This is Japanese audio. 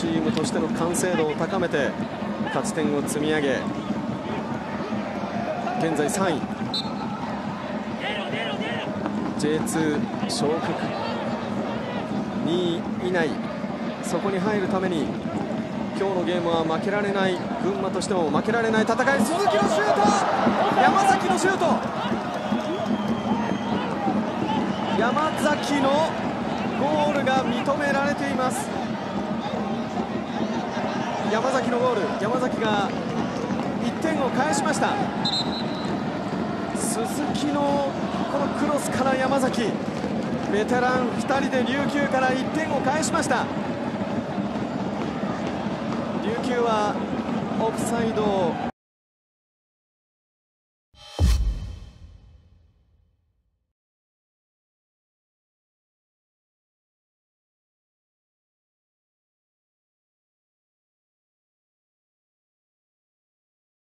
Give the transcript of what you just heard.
チームとしての完成度を高めて勝ち点を積み上げ、現在3位、 J2 昇格2位以内、そこに入るために今日のゲームは負けられない、群馬としても負けられない戦い。鈴木のシュート、山崎のシュート、山崎のゴールが認められています。山崎のゴール、山崎が1点を返しました。鈴木のこのクロスから山崎、ベテラン2人で琉球から1点を返しました。琉球はオフサイド